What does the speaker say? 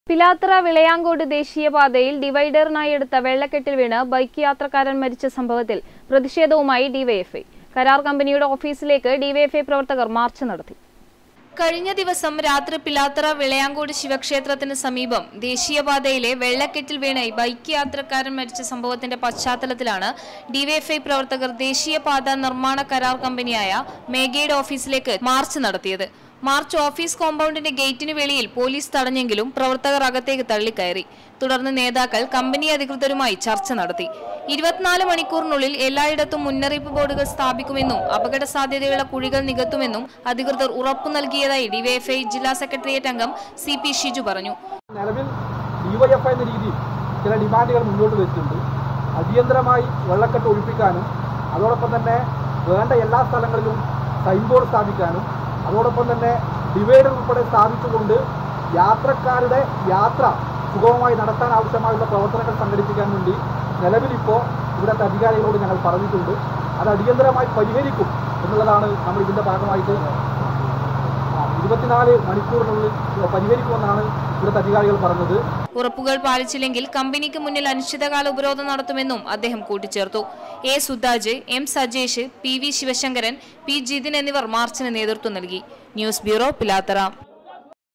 പിലാത്തറ വിളയാങ്കോട് ദേശീയപാതയിൽ ഡിവൈഡറിനായി എടുത്ത വെള്ളക്കെട്ടിൽ വീണ് ബൈക്ക് യാത്രക്കാരൻ മരിച്ച സംഭവത്തിൽ പ്രതിഷേധവുമായി ഡിവൈഎഫ്ഐ. കരാർ കമ്പനിയുടെ ഓഫീസിലേക്ക് ഡിവൈഎഫ്ഐ പ്രവർത്തകർ മാർച്ച് നടത്തി. കഴിഞ്ഞ ദിവസം രാത്രി പിലാത്തറ വിളയാങ്കോട് ശിവക്ഷേത്രത്തിന് സമീപം ദേശീയപാതയിലെ വെള്ളക്കെട്ടിൽ വീണ് ബൈക്ക് യാത്രക്കാരൻ മരിച്ച സംഭവത്തിന്റെ പശ്ചാത്തലത്തിലാണ് ഡിവൈഎഫ്ഐ പ്രവർത്തകർ ദേശീയപാത നിർമ്മാണ കരാർ കമ്പനിയായ മേഘയുടെ ഓഫീസിലേക്ക് മാർച്ച് നടത്തിയത്. മാർച്ച് ഓഫീസ് കോമ്പൗണ്ടിന്റെ ഗേറ്റിന് വെളിയിൽ പോലീസ് തടഞ്ഞെങ്കിലും പ്രവർത്തകർ അകത്തേക്ക് തള്ളിക്കയറി. തുടർന്ന് നേതാക്കൾ കമ്പനി അധികൃതരുമായി ചർച്ച നടത്തി. 24 മണിക്കൂറിനുള്ളിൽ എല്ലായിടത്തും മുന്നറിയിപ്പ് ബോർഡുകൾ സ്ഥാപിക്കുമെന്നും അപകട സാധ്യതയുള്ള കുഴികൾ നികത്തുമെന്നും അധികൃതർ ഉറപ്പു നൽകിയതായി ഡിവൈഎഫ്ഐ ജില്ലാ സെക്രട്ടേറിയറ്റ് അംഗം CP ഷിജു പറഞ്ഞു. നിലവിൽ ഡിവൈഎഫ്ഐ എന്ന രീതിയിൽ ചില ഡിമാൻഡുകൾ മുന്നോട്ട് വെച്ചിട്ടുണ്ട്. അടിയന്തരമായി വെള്ളക്കെട്ട് ഒഴിപ്പിക്കാനും അതോടൊപ്പം തന്നെ വേണ്ട എല്ലാ സ്ഥലങ്ങളിലും സൈൻ ബോർഡ് സ്ഥാപിക്കാനും അതോടൊപ്പം തന്നെ ഡിവൈഡർ ഉൾപ്പെടെ സ്ഥാപിച്ചുകൊണ്ട് യാത്രക്കാരുടെ യാത്ര സുഗമമായി നടത്താൻ ആവശ്യമായുള്ള പ്രവർത്തനങ്ങൾ സംഘടിപ്പിക്കാൻ വേണ്ടി നിലവിലിപ്പോൾ ഇവിടുത്തെ അധികാരികളോട് ഞങ്ങൾ പറഞ്ഞിട്ടുണ്ട്. അത് അടിയന്തരമായി പരിഹരിക്കും എന്നുള്ളതാണ് നമ്മൾ ഇതിൻ്റെ ഭാഗമായിട്ട് 24 മണിക്കൂറിനുള്ളിൽ പരിഹരിക്കുമെന്നാണ് ഇവിടുത്തെ അധികാരികൾ പറഞ്ഞത്. ഉറപ്പുകൾ പാലിച്ചില്ലെങ്കിൽ കമ്പനിക്ക് മുന്നിൽ അനിശ്ചിതകാല ഉപരോധം നടത്തുമെന്നും അദ്ദേഹം കൂട്ടിച്ചേർത്തു. A. Sudhaj, M. Sajesh, PV Sivasankaran, P. Jithin എന്നിവർ മാർച്ചിന് നേതൃത്വം നൽകി. News bureau, Pilathara.